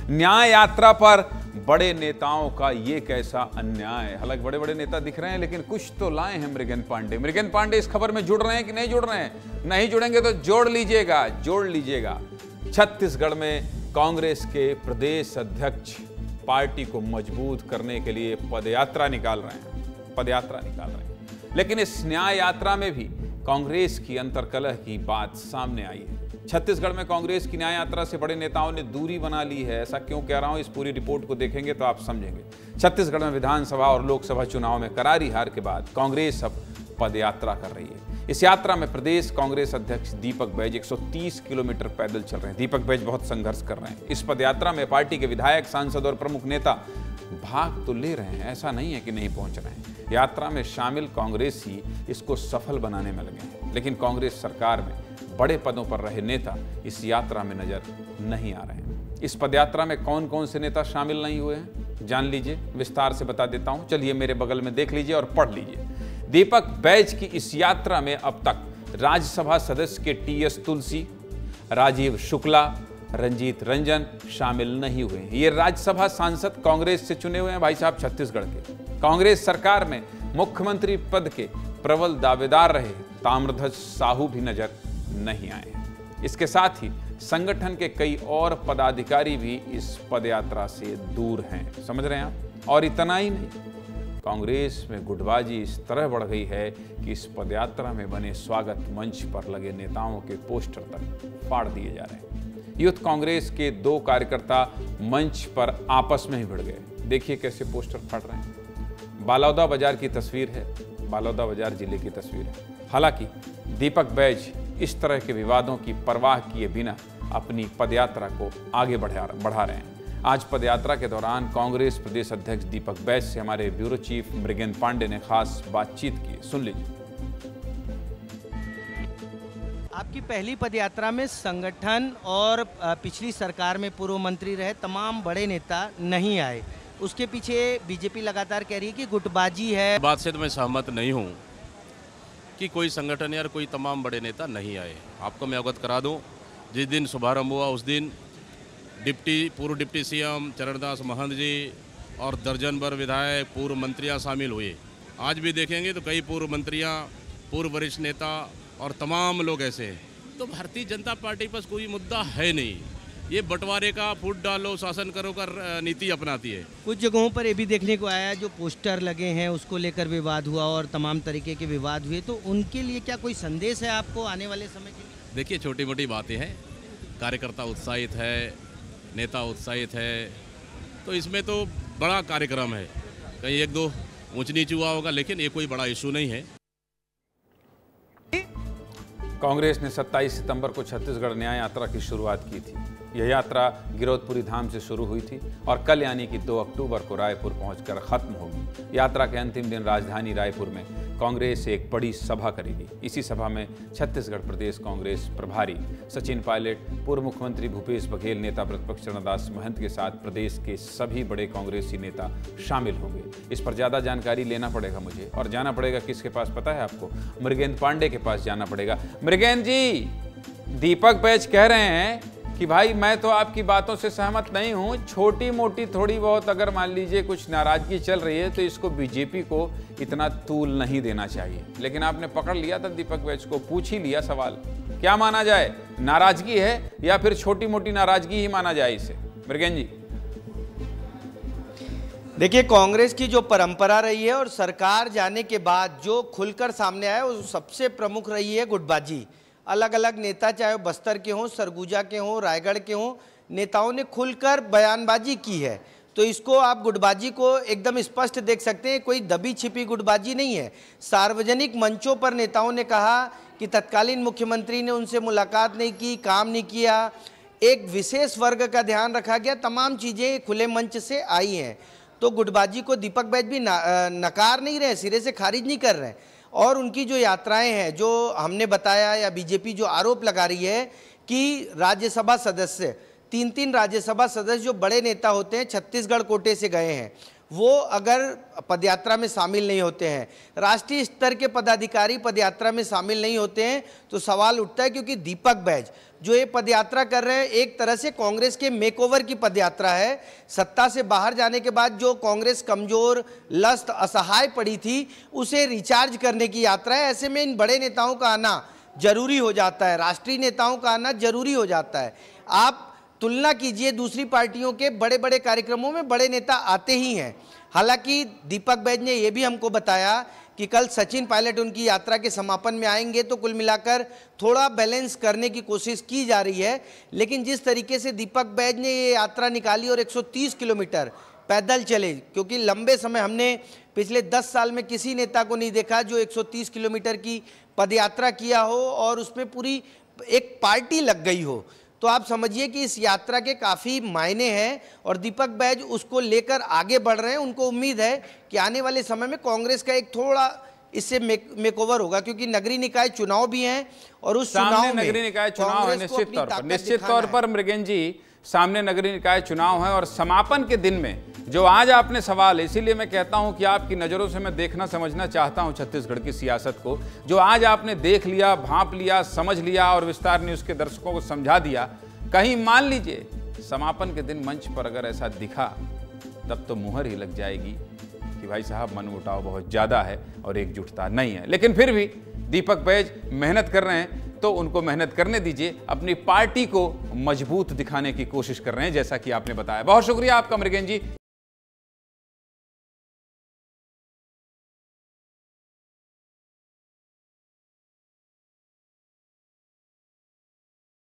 न्याय यात्रा पर बड़े नेताओं का ये कैसा अन्याय। हालांकि बड़े बड़े नेता दिख रहे हैं, लेकिन कुछ तो लाए हैं मृगेंद्र पांडे। मृगेंद्र पांडे इस खबर में जुड़ रहे हैं कि नहीं जुड़ रहे हैं? नहीं जुड़ेंगे तो जोड़ लीजिएगा। छत्तीसगढ़ में कांग्रेस के प्रदेश अध्यक्ष पार्टी को मजबूत करने के लिए पदयात्रा निकाल रहे हैं। लेकिन इस न्याय यात्रा में भी कांग्रेस की अंतर्कलह की बात सामने आई है। छत्तीसगढ़ में कांग्रेस की न्याय यात्रा से बड़े नेताओं ने दूरी बना ली है। ऐसा क्यों कह रहा हूं, इस पूरी रिपोर्ट को देखेंगे तो आप समझेंगे। छत्तीसगढ़ में विधानसभा और लोकसभा चुनाव में करारी हार के बाद कांग्रेस अब पदयात्रा कर रही है। इस यात्रा में प्रदेश कांग्रेस अध्यक्ष दीपक बैज 130 किलोमीटर पैदल चल रहे हैं। दीपक बैज बहुत संघर्ष कर रहे हैं। इस पदयात्रा में पार्टी के विधायक, सांसद और प्रमुख नेता भाग तो ले रहे हैं, ऐसा नहीं है कि नहीं पहुंच रहे हैं। यात्रा में शामिल कांग्रेसी इसको सफल बनाने में लगे हैं, लेकिन कांग्रेस सरकार में बड़े पदों पर रहे नेता इस यात्रा में नजर नहीं आ रहे हैं। इस पदयात्रा में कौन कौन से नेता शामिल नहीं हुए हैं, जान लीजिए। विस्तार से बता देता हूं, चलिए मेरे बगल में देख लीजिए और पढ़ लीजिए। दीपक बैज की इस यात्रा में अब तक राज्यसभा सदस्य के टीएस तुलसी, राजीव शुक्ला, रंजीत रंजन शामिल नहीं हुए हैं। ये राज्यसभा सांसद कांग्रेस से चुने हुए हैं भाई साहब छत्तीसगढ़ के। कांग्रेस सरकार में मुख्यमंत्री पद के प्रबल दावेदार रहे ताम्रध्वज साहू भी नजर नहीं आए हैं। इसके साथ ही संगठन के कई और पदाधिकारी भी इस पदयात्रा से दूर हैं, समझ रहे हैं आप। और इतना ही नहीं, कांग्रेस में गुटबाजी इस तरह बढ़ गई है कि इस पदयात्रा में बने स्वागत मंच पर लगे नेताओं के पोस्टर तक फाड़ दिए जा रहे हैं। यूथ कांग्रेस के 2 कार्यकर्ता मंच पर आपस में ही भिड़ गए। देखिए कैसे पोस्टर फाड़ रहे हैं। बालौदा बाजार की तस्वीर है, बालौदा बाजार जिले की तस्वीर है। हालांकि दीपक बैज इस तरह के विवादों की परवाह किए बिना अपनी पदयात्रा को आगे बढ़ा रहे हैं। आज पदयात्रा के दौरान कांग्रेस प्रदेश अध्यक्ष दीपक बैज से हमारे ब्यूरो चीफ मृगेंद्र पांडे ने खास बातचीत की, सुन लीजिए। आपकी पहली पदयात्रा में संगठन और पिछली सरकार में पूर्व मंत्री रहे तमाम बड़े नेता नहीं आए, उसके पीछे बीजेपी लगातार कह रही है कि गुटबाजी है। बात से तो मैं सहमत नहीं हूं कि कोई संगठन या कोई तमाम बड़े नेता नहीं आए। आपको मैं अवगत करा दूं, जिस दिन शुभारंभ हुआ उस दिन पूर्व डिप्टी सीएम चरणदास महंत जी और दर्जन भर विधायक, पूर्व मंत्रियां शामिल हुए। आज भी देखेंगे तो कई पूर्व मंत्रियां, पूर्व वरिष्ठ नेता और तमाम लोग ऐसे हैं। तो भारतीय जनता पार्टी पर कोई मुद्दा है नहीं। ये बंटवारे का, फूट डालो शासन करो का नीति अपनाती है। कुछ जगहों पर ये भी देखने को आया, जो पोस्टर लगे हैं उसको लेकर विवाद हुआ और तमाम तरीके के विवाद हुए। तो उनके लिए क्या कोई संदेश है आपको आने वाले समय के लिए? देखिए, छोटी मोटी बातें हैं। कार्यकर्ता उत्साहित है, नेता उत्साहित है, तो इसमें तो बड़ा कार्यक्रम है। कहीं 1-2 ऊंच नीच हुआ होगा, लेकिन ये कोई बड़ा इशू नहीं है। कांग्रेस ने 27 सितंबर को छत्तीसगढ़ न्याय यात्रा की शुरुआत की थी। यह यात्रा गिरौदपुरी धाम से शुरू हुई थी और कल यानी कि 2 अक्टूबर को रायपुर पहुंचकर खत्म होगी। यात्रा के अंतिम दिन राजधानी रायपुर में कांग्रेस एक बड़ी सभा करेगी। इसी सभा में छत्तीसगढ़ प्रदेश कांग्रेस प्रभारी सचिन पायलट, पूर्व मुख्यमंत्री भूपेश बघेल, नेता प्रतिपक्ष चरणदास महंत के साथ प्रदेश के सभी बड़े कांग्रेसी नेता शामिल होंगे। इस पर ज़्यादा जानकारी लेना पड़ेगा मुझे, और जाना पड़ेगा किसके पास पता है आपको? मृगेंद्र पांडे के पास जाना पड़ेगा। मृगेंद्र जी, दीपक बैज कह रहे हैं कि भाई मैं तो आपकी बातों से सहमत नहीं हूं, छोटी मोटी थोड़ी बहुत अगर मान लीजिए कुछ नाराजगी चल रही है तो इसको बीजेपी को इतना तूल नहीं देना चाहिए। लेकिन आपने पकड़ लिया था दीपक बैज को, पूछ ही लिया सवाल, क्या माना जाए, नाराजगी है या फिर छोटी मोटी नाराजगी ही माना जाए इसे? मृगेंद्र जी, देखिए, कांग्रेस की जो परंपरा रही है और सरकार जाने के बाद जो खुलकर सामने आया वो सबसे प्रमुख रही है गुटबाजी। अलग अलग नेता, चाहे बस्तर के हों, सरगुजा के हों, रायगढ़ के हों, नेताओं ने खुलकर बयानबाजी की है। तो इसको आप गुटबाजी को एकदम स्पष्ट देख सकते हैं, कोई दबी छिपी गुटबाजी नहीं है। सार्वजनिक मंचों पर नेताओं ने कहा कि तत्कालीन मुख्यमंत्री ने उनसे मुलाकात नहीं की, काम नहीं किया, एक विशेष वर्ग का ध्यान रखा गया, तमाम चीज़ें खुले मंच से आई हैं। तो गुटबाजी को दीपक बैज भी नकार नहीं रहे, सिरे से खारिज नहीं कर रहे हैं। और उनकी जो यात्राएं हैं, जो हमने बताया या बीजेपी जो आरोप लगा रही है कि राज्यसभा सदस्य 3 राज्यसभा सदस्य जो बड़े नेता होते हैं छत्तीसगढ़ कोटे से गए हैं, वो अगर पदयात्रा में शामिल नहीं होते हैं, राष्ट्रीय स्तर के पदाधिकारी पदयात्रा में शामिल नहीं होते हैं, तो सवाल उठता है। क्योंकि दीपक बैज जो ये पदयात्रा कर रहे हैं, एक तरह से कांग्रेस के मेकओवर की पदयात्रा है। सत्ता से बाहर जाने के बाद जो कांग्रेस कमजोर, लस्त, असहाय पड़ी थी, उसे रिचार्ज करने की यात्रा है। ऐसे में इन बड़े नेताओं का आना जरूरी हो जाता है, राष्ट्रीय नेताओं का आना जरूरी हो जाता है। आप तुलना कीजिए, दूसरी पार्टियों के बड़े बड़े कार्यक्रमों में बड़े नेता आते ही हैं। हालांकि दीपक बैज ने यह भी हमको बताया कि कल सचिन पायलट उनकी यात्रा के समापन में आएंगे, तो कुल मिलाकर थोड़ा बैलेंस करने की कोशिश की जा रही है। लेकिन जिस तरीके से दीपक बैज ने ये यात्रा निकाली और 130 किलोमीटर पैदल चले, क्योंकि लंबे समय हमने पिछले 10 साल में किसी नेता को नहीं देखा जो 130 किलोमीटर की पदयात्रा किया हो और उसमें पूरी एक पार्टी लग गई हो, तो आप समझिए कि इस यात्रा के काफ़ी मायने हैं और दीपक बैज उसको लेकर आगे बढ़ रहे हैं। उनको उम्मीद है कि आने वाले समय में कांग्रेस का एक थोड़ा इससे मेकओवर होगा, क्योंकि नगरीय निकाय चुनाव भी हैं और उस चुनाव में नगरीय निकाय चुनाव है। निश्चित तौर पर मृगेन जी, सामने नगरीय निकाय चुनाव है और समापन के दिन में जो आज आपने सवाल, इसीलिए मैं कहता हूं कि आपकी नज़रों से मैं देखना समझना चाहता हूं छत्तीसगढ़ की सियासत को, जो आज आपने देख लिया, भांप लिया, समझ लिया और विस्तार न्यूज़ के दर्शकों को समझा दिया। कहीं मान लीजिए समापन के दिन मंच पर अगर ऐसा दिखा, तब तो मुहर ही लग जाएगी कि भाई साहब मनमुटाव बहुत ज़्यादा है और एकजुटता नहीं है। लेकिन फिर भी दीपक बैज मेहनत कर रहे हैं, तो उनको मेहनत करने दीजिए। अपनी पार्टी को मजबूत दिखाने की कोशिश कर रहे हैं, जैसा कि आपने बताया। बहुत शुक्रिया आपका मृगेन जी।